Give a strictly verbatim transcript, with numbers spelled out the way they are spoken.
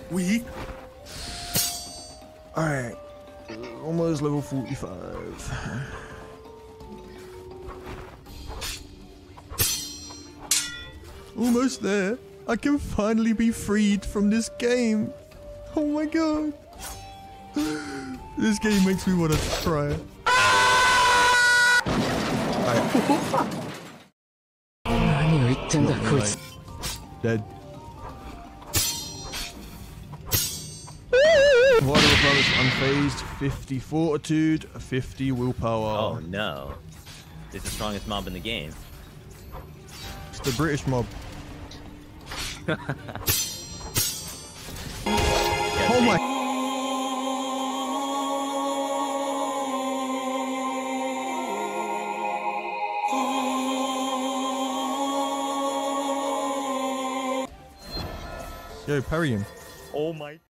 We. Alright. Almost level forty-five. Almost there. I can finally be freed from this game. Oh my god. This game makes me want to cry. Right. Dead. Water Brothers unfazed, fifty fortitude, fifty willpower. Oh no. It's the strongest mob in the game. It's the British mob. Oh my. Yo, parry him. Oh my.